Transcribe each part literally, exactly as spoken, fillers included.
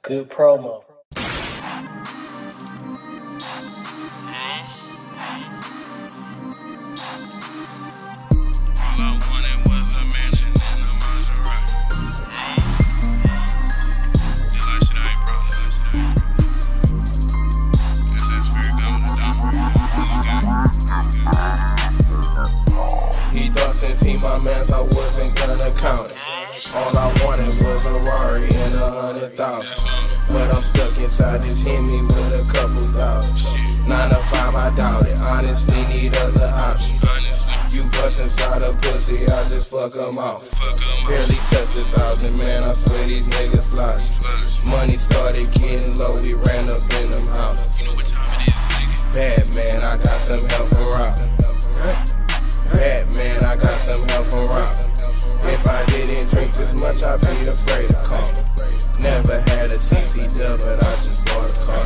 Good promo. He thought since he my mans I wasn't gonna count it. All I wanted was a Rari and a hundred thousand. But I'm stuck inside this Hemi with a couple thousand. Nine to five, I doubt it. Honestly, need other options. You bust inside a pussy, I just fuck them out. Barely touched a thousand, man. I swear these niggas fly. Money started getting low, we ran up in them houses. Bad man, I got some help from robbing. Bad man, I got some help from robbing. If I didn't drink this much, I'd be afraid to call me. Never had a C C dub, but I just bought a car.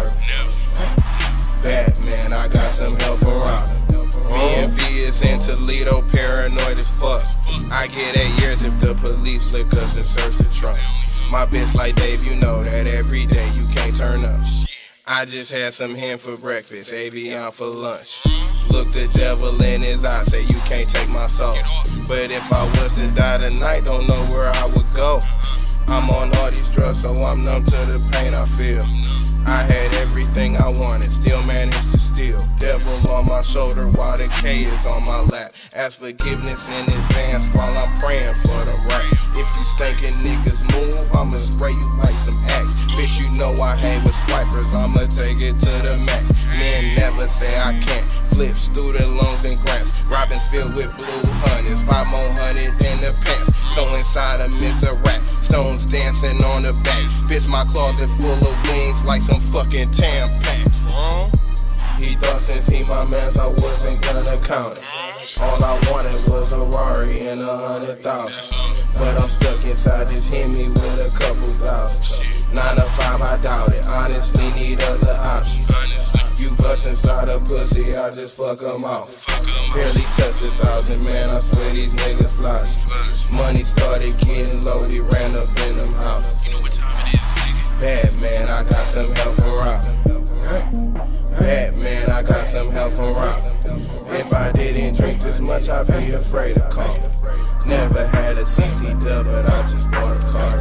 Bad man, I got some help from robbing. B and V is in Toledo, paranoid as fuck. I get eight years if the police lick us and search the trunk. My bitch like Dave, you know that every day you can't turn up. I just had some hen for breakfast, Avion for lunch. Look the devil in his eye, say you can't take my soul. But if I was to die tonight, don't know where I would go. I'm on all these drugs, so I'm numb to the pain I feel. I had everything I wanted, still managed to steal. Devil on my shoulder while the K is on my lap. Ask forgiveness in advance while I'm praying for the right. If you stinking niggas move, I'ma spray you like some axe. Bitch, you know I hang with swipers, I'ma take it to the max. Men never say I can't. Flip student loans and grants. Robins filled with blue hundreds. Five more hundred in the pants. So inside a miss a rat. Stones dancing on the back. Bitch, my closet full of wings like some fucking Tampax. Wrong? He thought since he my mans I wasn't gonna count it. All I wanted was a Rari and a hundred thousand. But I'm stuck inside this Hemi with a couple thousand. Nine to five, I doubt it. Honestly, need other options. You bust inside a pussy, I just fuck them out. Barely touched a thousand, man. I swear these niggas fly. Money started getting low, we ran up in them houses. Bad man, I got some help from robbing. Bad man, I got some help from robbing. If I didn't drink this much, I'd be afraid to call. Never had a C C dub, but I just bought a car.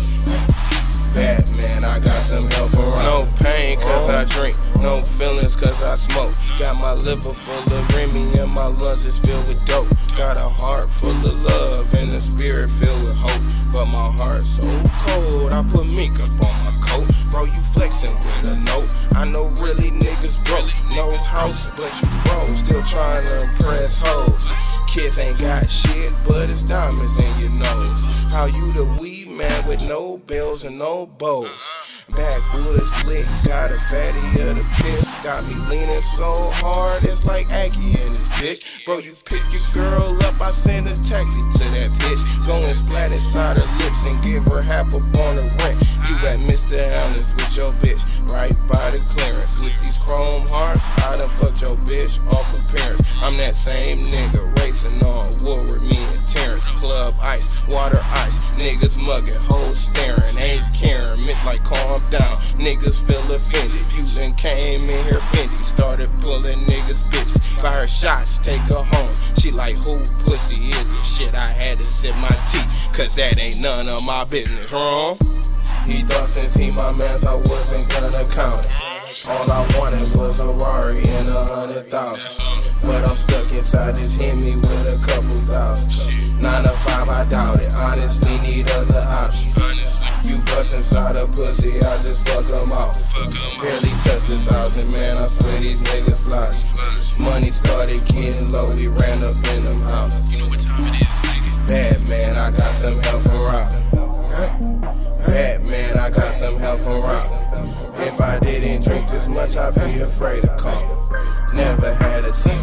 Bad man, I got some help from robbing. No pain cause I drink, no feelings cause I smoke. Got my liver full of Remy and my lungs is filled with dope. Got a heart full of love and a spirit filled with hope. But my heart's so cold, I put makeup on my coat. Bro, you flexing with a note. I know really niggas broke. No house, but you froze. Still trying to impress hoes. Kids ain't got shit, but it's diamonds in your nose. How you the weed man with no bells and no bows? Backwoods lit, got a fatty of the piss. Got me leaning so hard, it's like Aggie and his bitch. Bro, you pick your girl up, I send a taxi to that bitch. Go and splat inside her lips and give her half up on the rent. You at Mister Allen's with your bitch, right by the clearance. With these chrome hearts, I done fucked your bitch off of parents. I'm that same nigga racing on Woodward, me and Terrence. Club ice, water ice, niggas mugging, hoes staring, ain't caring. Miss like calm down, niggas feel offended. You done came in here Fendi, started pulling niggas bitches. Buy her shots, take her home. She like, who pussy is it? Shit, I had to sip my tea, cause that ain't none of my business, wrong? He thought since he my mans I wasn't gonna count it. All I wanted was a Rari and a hundred thousand. But I'm stuck inside this Hemi with a couple thousand. Nine to five, I doubt it. Honestly, need other options. You bust inside a pussy, I just fuck them out. Barely touched a thousand, man. I swear these niggas fly. Money started getting low, we ran up in them houses. Bad man, I got some help from robbing. Bad man, I got some help from robbing. If I didn't drink this much, I'd be afraid to call. Never had a C